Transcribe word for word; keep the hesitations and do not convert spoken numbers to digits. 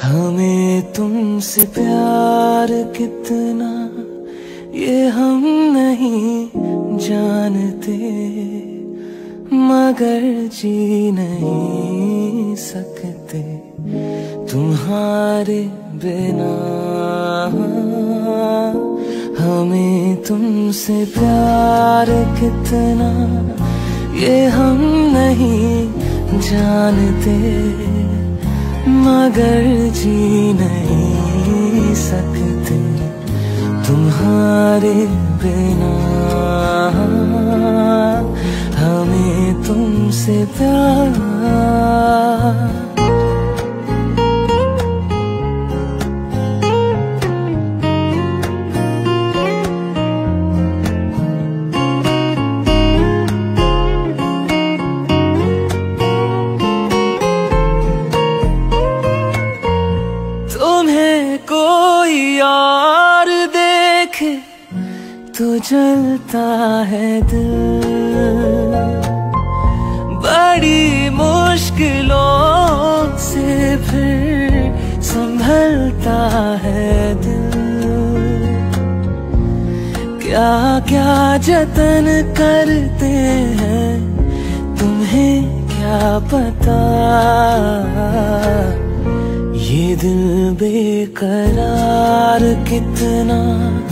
हमें तुमसे प्यार कितना ये हम नहीं जानते, मगर जी नहीं सकते तुम्हारे बिना। हमें तुमसे प्यार कितना ये हम नहीं जानते, मगर जी नहीं सकते तुम्हारे बिना। हमें तुमसे प्यार। तुम्हें कोई और देखे तो जलता है दिल, बड़ी मुश्किलों से फिर संभलता है दिल। क्या क्या जतन करते हैं तुम्हें क्या पता, ये दिल बेकरार कितना